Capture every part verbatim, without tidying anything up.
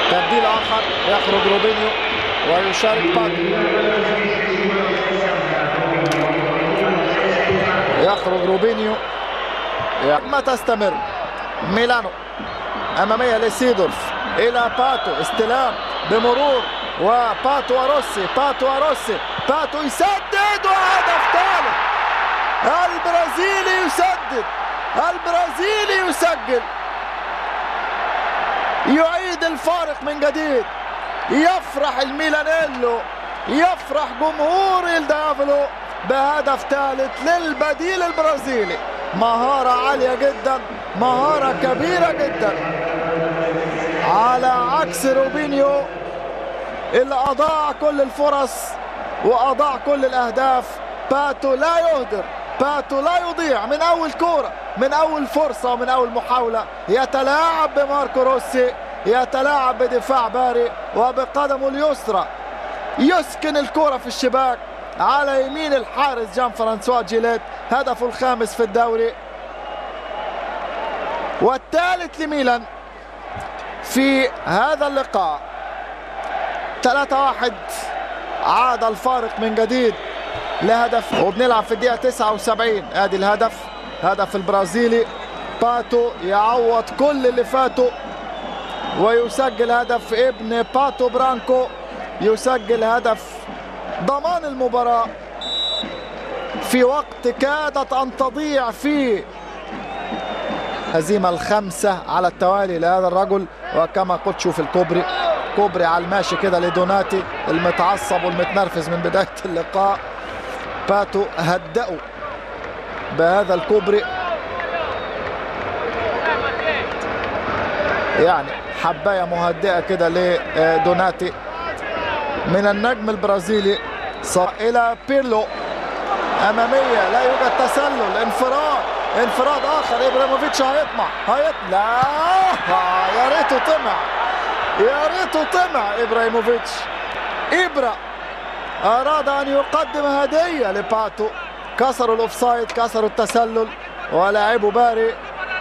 تبديل آخر، يخرج روبينيو ويشارك باتو. يخرج روبينيو. ما تستمر ميلانو أمامية لسيدورف إلى باتو، استلام بمرور وباتو وروسي. باتو وروسي، باتو يسدد وهدف ثالث. البرازيلي يسدد، البرازيلي يسجل، يعيد الفارق من جديد. يفرح الميلانيلو، يفرح جمهور الديافلو بهدف ثالث للبديل البرازيلي. مهارة عالية جدا، مهارة كبيرة جدا، على عكس روبينيو اللي أضاع كل الفرص وأضاع كل الأهداف. باتو لا يهدر، باتو لا يضيع، من أول كورة، من أول فرصة، ومن أول محاولة يتلاعب بماركو روسي، يتلاعب بدفاع باري، وبقدمه اليسرى يسكن الكرة في الشباك على يمين الحارس جان فرانسوا جيليت. هدفه الخامس في الدوري والثالث لميلان في هذا اللقاء. ثلاثة واحد، عاد الفارق من جديد لهدف، وبنلعب في الدقيقة تسعة وسبعين. ادي الهدف، هدف البرازيلي. باتو يعوض كل اللي فاته ويسجل هدف. ابن باتو برانكو يسجل هدف ضمان المباراة في وقت كادت أن تضيع فيه. هزيمة الخامسة على التوالي لهذا الرجل. وكما قلت شوف الكوبري، كوبري على الماشي كده لدوناتي المتعصب والمتنرفز من بداية اللقاء. باتو هدأوا بهذا الكوبري، يعني حباية مهدئة كده لدوناتي من النجم البرازيلي. صار إلى بيرلو أمامية، لا يوجد تسلل، انفراد، انفراد آخر. إبراهيموفيتش هيطمع، هيطمع، لا يا ريته طمع، يا ريته طمع إبراهيموفيتش. إبرا أراد أن يقدم هدية لباتو، كسروا الأوفسايد، كسروا التسلل ولاعبوا باري.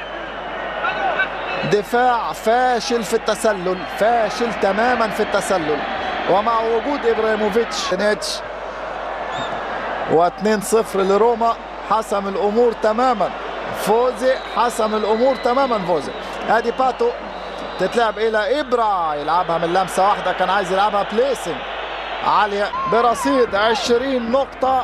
دفاع فاشل في التسلل، فاشل تماما في التسلل، ومع وجود إبراهيموفيتش نيتش. واثنين صفر لروما، حسم الأمور تماما. فوزي حسم الأمور تماما. فوزي ادي باتو تتلعب إلى إبرا، يلعبها من لمسة واحدة، كان عايز يلعبها بليسنج عالية برصيد عشرين نقطة،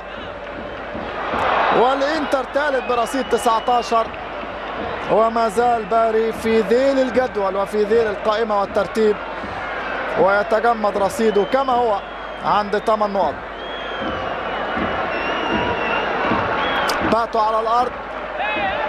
والإنتر ثالث برصيد تسعة عشر، وما زال باري في ذيل الجدول وفي ذيل القائمة والترتيب، ويتجمد رصيده كما هو عند ثمان نقط. باتو على الأرض،